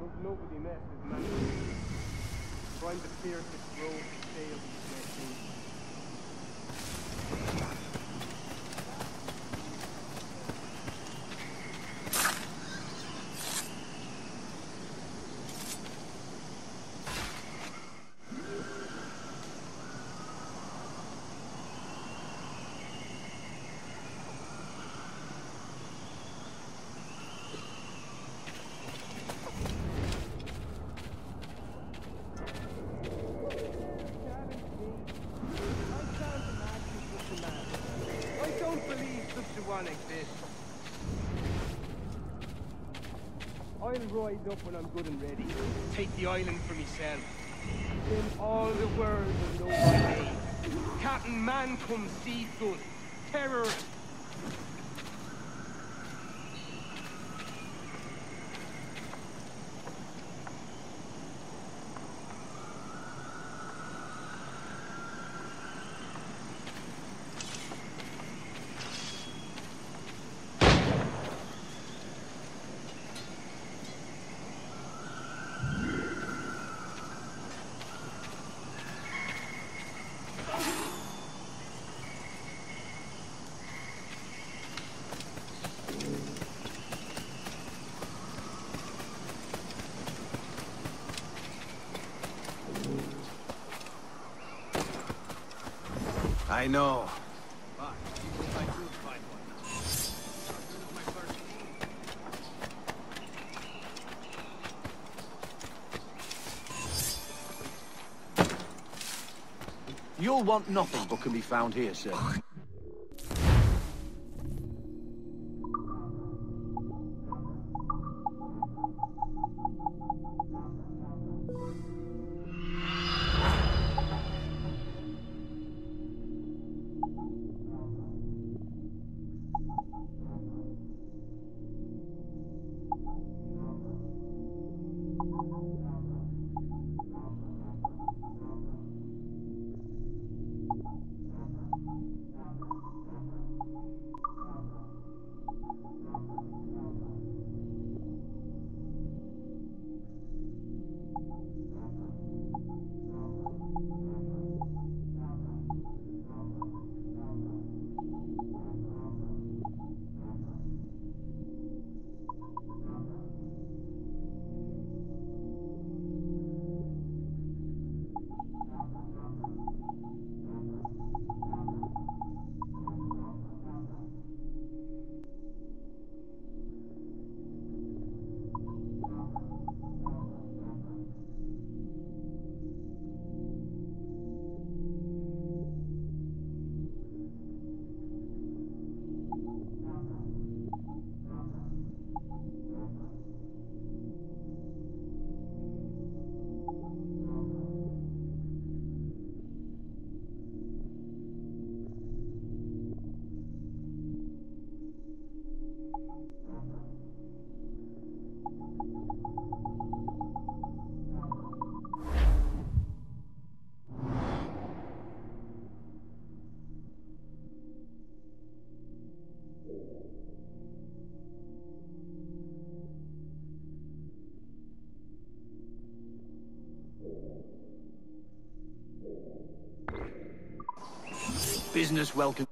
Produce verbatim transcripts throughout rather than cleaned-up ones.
But nobody messes man. For I'm the fiercest rogue to sail these wet seas. One exists. I'll ride up when I'm good and ready. Take the island for myself. Then all the world will know my name. Captain Mancom Seafoot, terrorist. I know. You'll want nothing but can be found here, sir. Business welcome.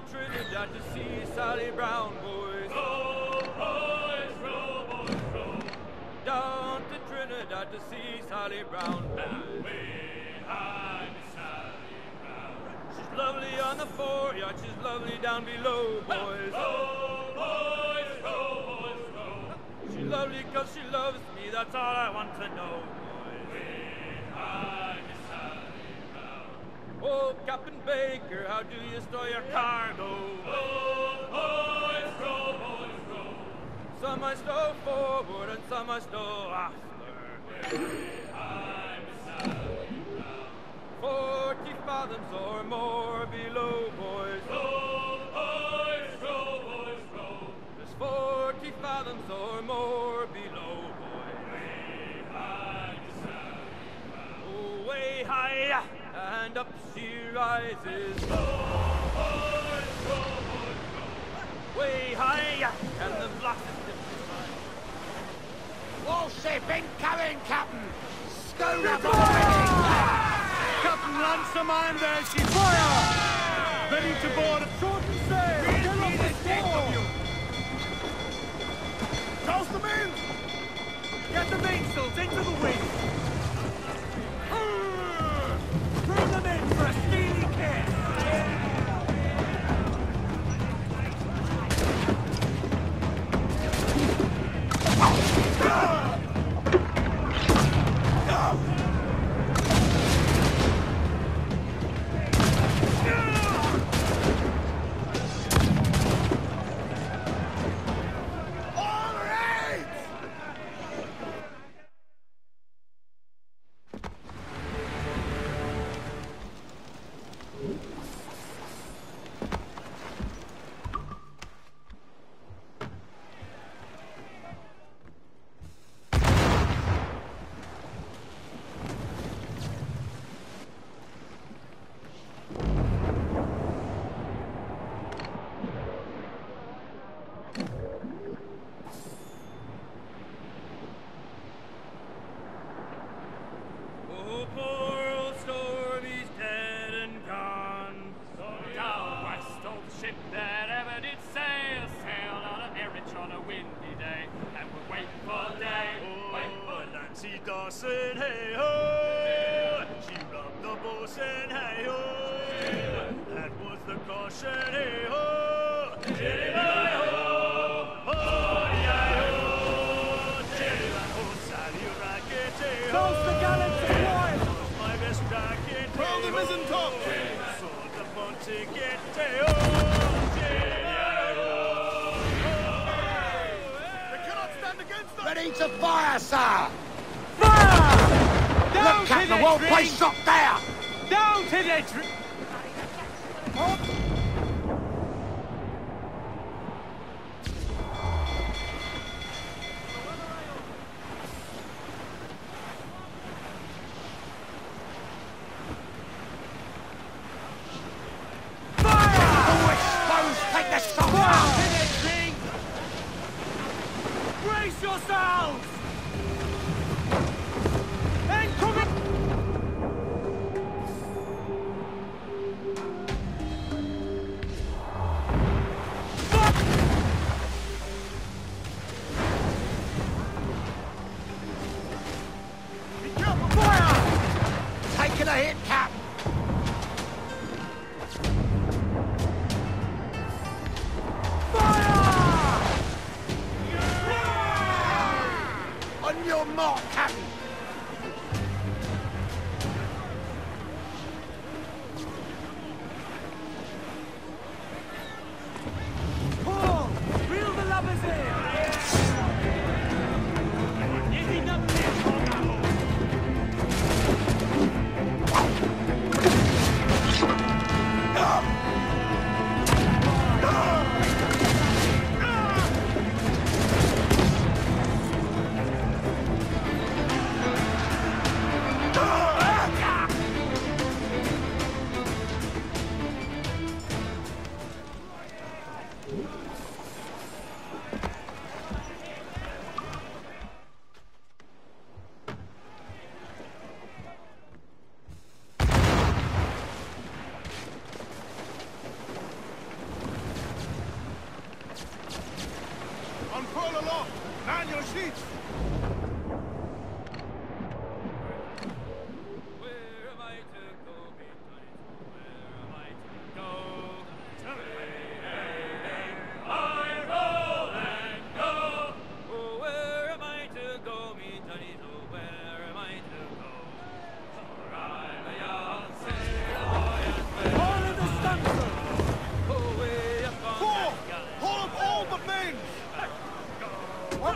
Trinidad to see Sally Brown, boys. Row, boys, row, boys, row. Down to Trinidad to see Sally Brown. And behind Sally Brown. She's lovely on the foreyard, she's lovely down below, boys. Row, boys, row, boys, row. She's lovely cause she loves me, that's all I want to know, boys. Behind Oh, Captain Baker, how do you store your cargo? Row, boys, row, boys, row. Some I stow forward and some I stow after. Behind the Sally Brown. Forty fathoms or more below, boys. Row, boys, row, boys, row. There's forty fathoms or more below, boys. Behind the Sally Brown. Oh, way high. And up she rises. Row, boys, row, boys, row. Way high, and the blast is different. Warship incoming, Captain! Schooner boarding! Captain Ransom and there she fire! Ready to board. Short and sail! Get off the door! Toss them in! Get the mainsails into the wind! Bring them in for a steely kiss! Ready to fire, sir! Fire! Down Look, Captain, to the the wall tree! place shot there! Down to the tree! Oh. Yourselves! Incoming! Be careful! Fire! Taking a hit, Cap! On your mark, Captain! Pull! Reel the lubbers in! Getting up there, Where am I to go, me Johnny? Where am I to go? Hey, hey, hey, I roll and go. Oh, where am I to go, me Johnny? Oh, where am I to go? For I'm a young sailor boy and where All in the stunsail! oh, way up on Four! that gallant Haul up all but men! What?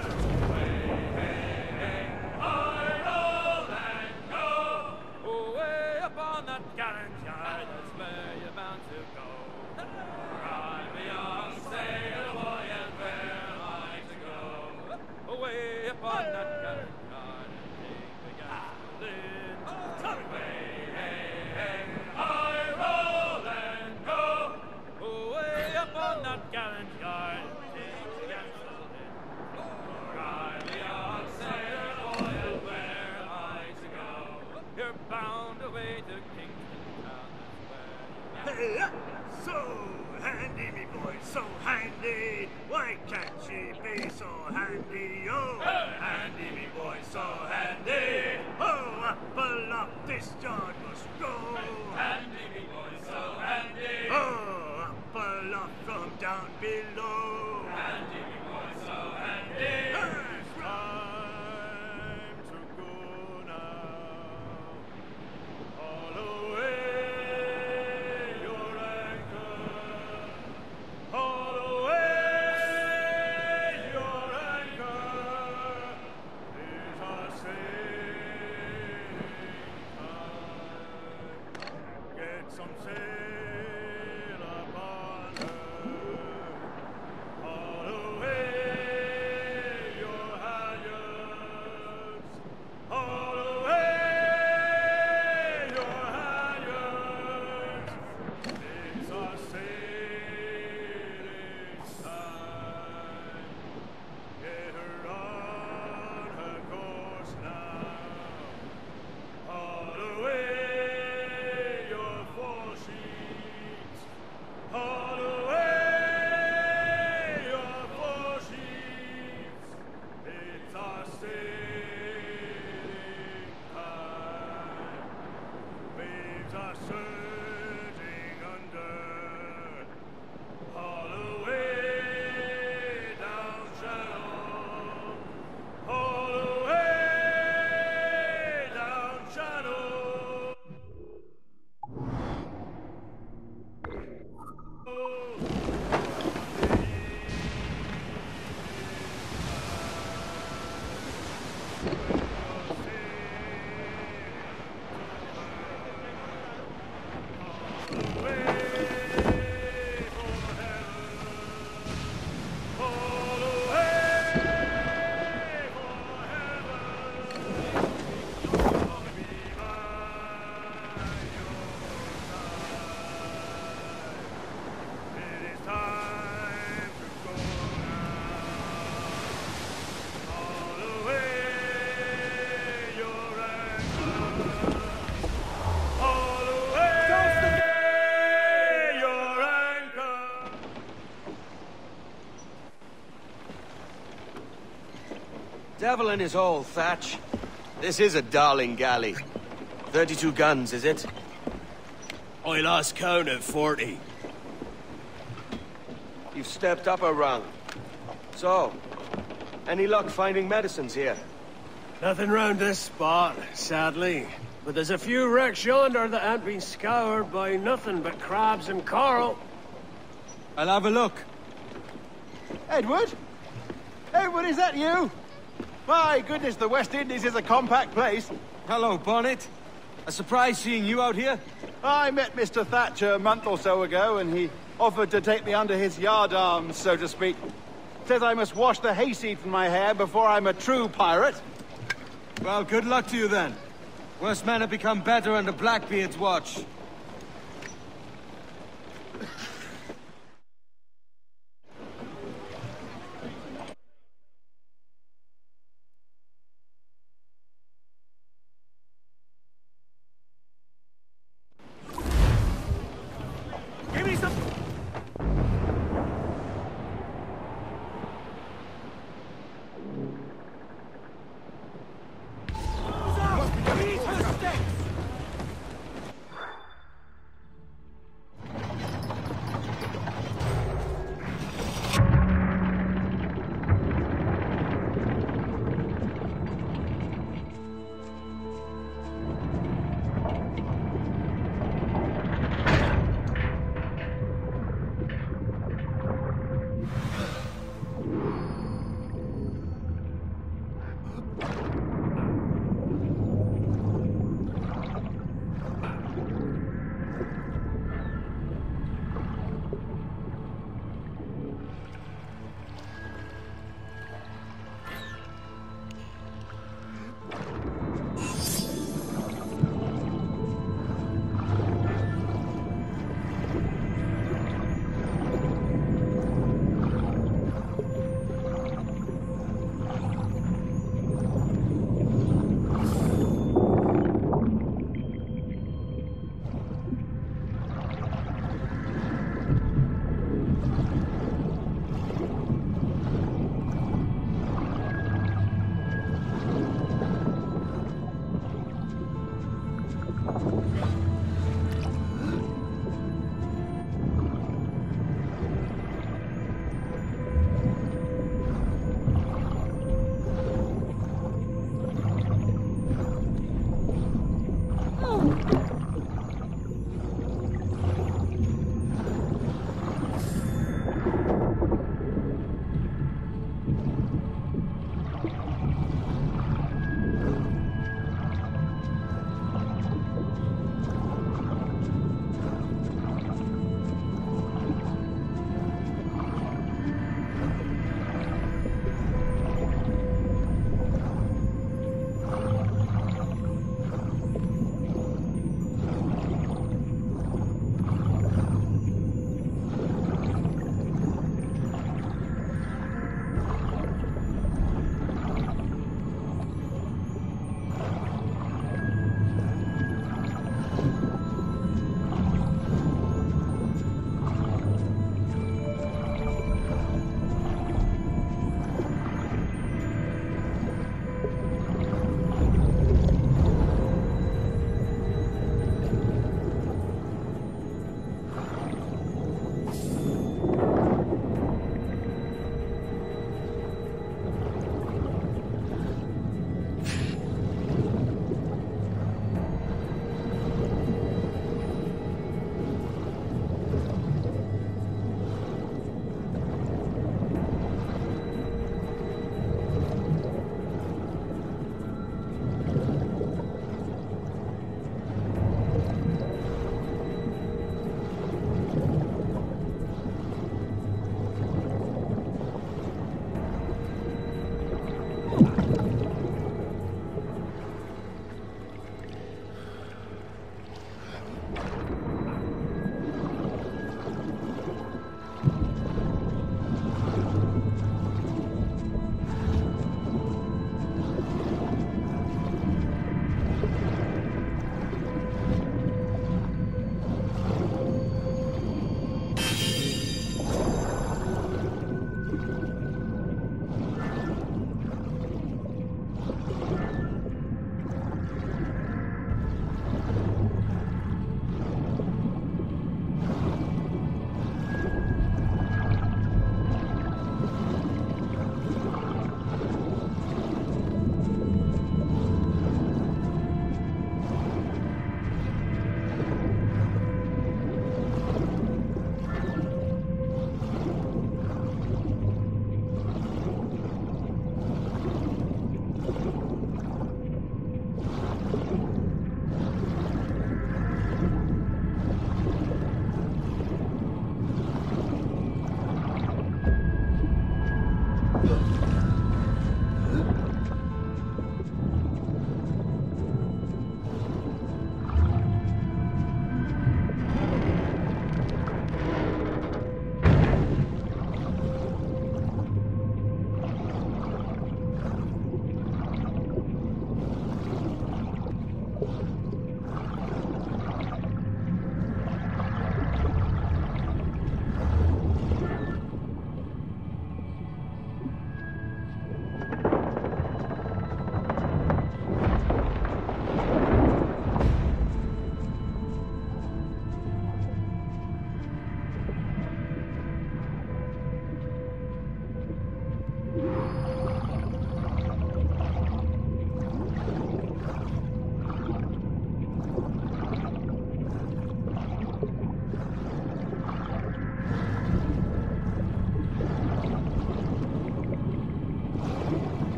oh, way up on that gallant yard, that's where you're bound to go. For I'm a young sailor boy, and where am I to go? Oh, way up on that gallant yard, and take the gasoline. Way, hey, hey, I roll and go. Oh, way up on that gallant yard, and take the gasoline. For I'm a young sailor boy, and where am I to go? You're bound away to Kingston town, that's where you're bound. Hey, so handy, me boy, so handy. Why can't she be so handy? Oh, handy, me boy, so handy. Oh, up aloft this yard must go. Handy, me boy, so handy. Oh, up aloft from down below. Handy, me boy, so handy. It's time to go now. Haul away your anchor. Haul away your anchor. These are sailing time. Get some sail upon her. Haul away your halyards. Haul away your halyards. These are sailing time. Get her on her course now. Haul away your foresheets. Haul away your foresheets. It's our sailing time. Waves are surging under. Haul away down Channel. Haul away down Channel. It is time to go now. Haul away your anchor. Haul away your anchor. Devil in his hole, Thatch. This is a darling galley. Thirty-two guns, is it? I lost count at forty. You've stepped up a rung. So, any luck finding medicines here? Nothing round this spot, sadly. But there's a few wrecks yonder that ain't been scoured by nothing but crabs and coral. I'll have a look. Edward? Edward, is that you? My goodness, the West Indies is a compact place. Hello, Bonnet. A surprise seeing you out here? I met Mister Thatcher a month or so ago, and he offered to take me under his yardarms, so to speak. Says I must wash the hayseed from my hair before I'm a true pirate. Well, good luck to you then. Worst men have become better under Blackbeard's watch. Give me some.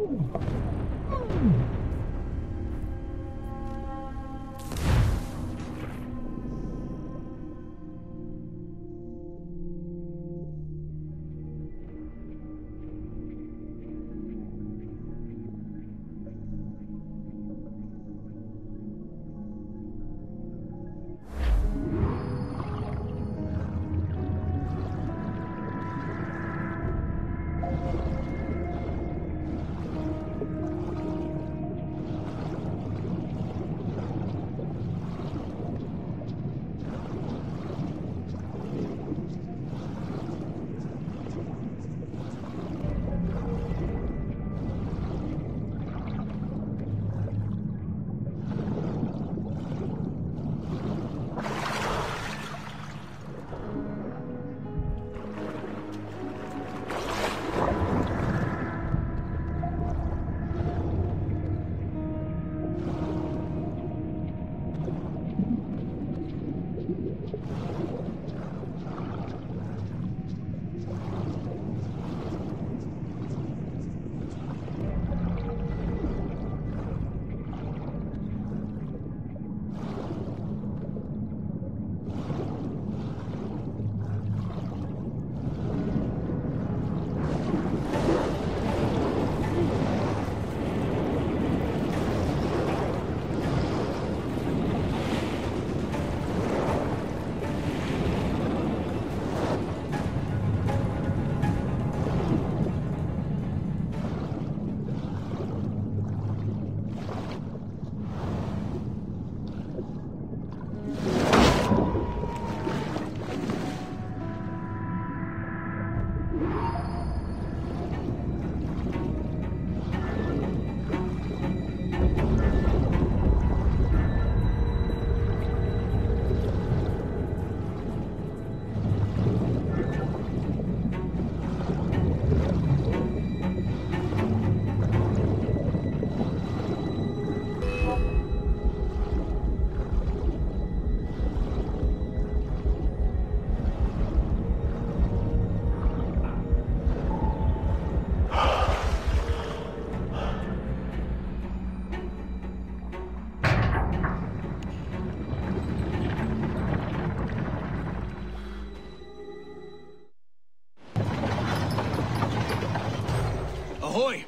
Ahoy!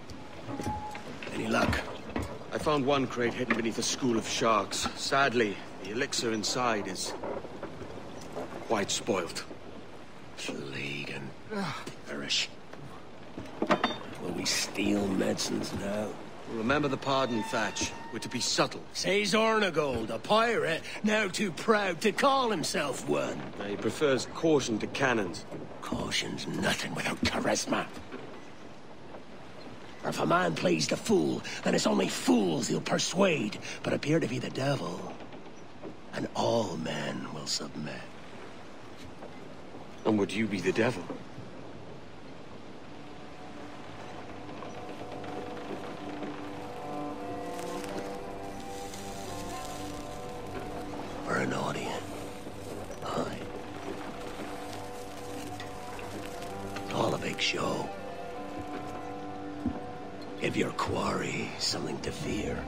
Any luck? I found one crate hidden beneath a school of sharks. Sadly, the elixir inside is quite spoilt. Plague and perish. Will we steal medicines now? Remember the pardon, Thatch. We're to be subtle. Says Ornagold, a pirate, now too proud to call himself one. He prefers caution to cannons. Caution's nothing without charisma. Or if a man plays the fool, then it's only fools he'll persuade, but appear to be the devil. And all men will submit. And would you be the devil? For an audience. Aye. All a big show. Give your quarry something to fear.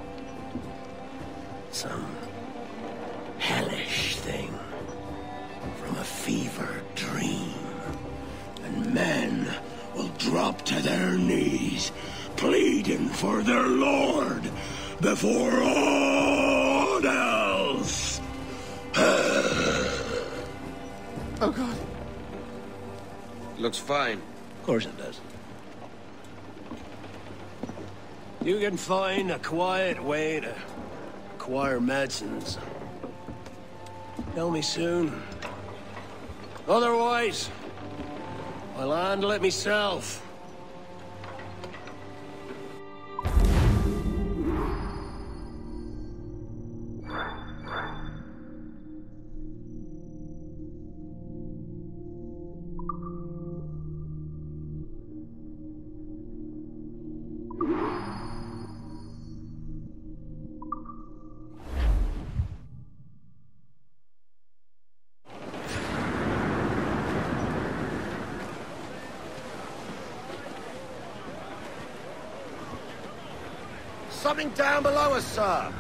Some hellish thing from a fever dream. And men will drop to their knees, pleading for their lord before all else. Oh, God. Looks fine. Of course it does. You can find a quiet way to acquire medicines. Tell me soon. Otherwise, I'll handle it myself. something down below us, sir.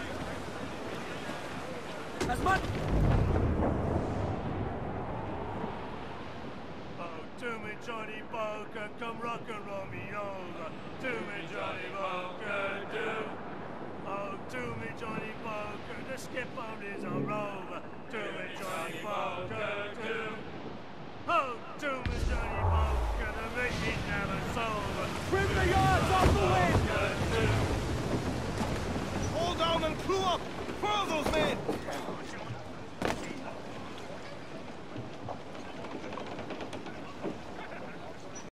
As much. Oh, to me, Johnny Boker, come rock and roll me over. To me, Johnny Boker, do. Oh, to me, Johnny Boker, the skip on is a rover. To me, Johnny Boker, do. Oh, to me, Johnny Boker, the meat never sober. Trim the yards off the wind! Hold down and crew up! Furl those men!